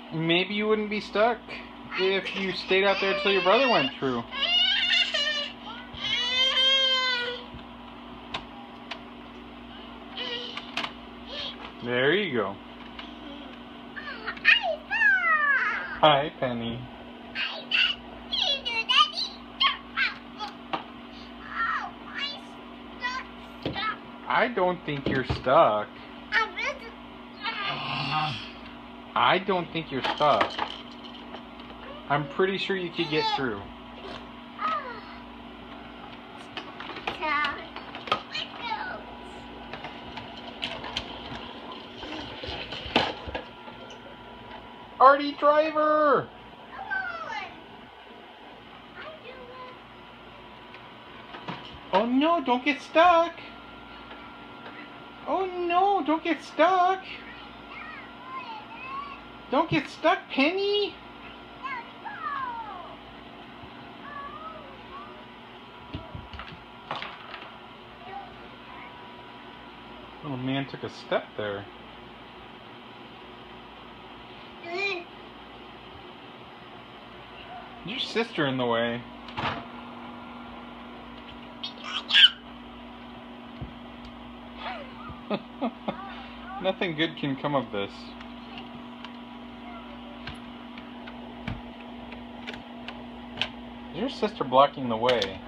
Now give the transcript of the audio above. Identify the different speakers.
Speaker 1: Maybe you wouldn't be stuck if you stayed out there till your brother went through. There you go. Hi, Penny. I don't think you're stuck. I don't think you're stuck. I'm pretty sure you could get through. Artie Driver! Oh no, don't get stuck! Oh no, don't get stuck! Don't get stuck, Penny! Little man took a step there. Your sister in the way. Nothing good can come of this. Is your sister blocking the way?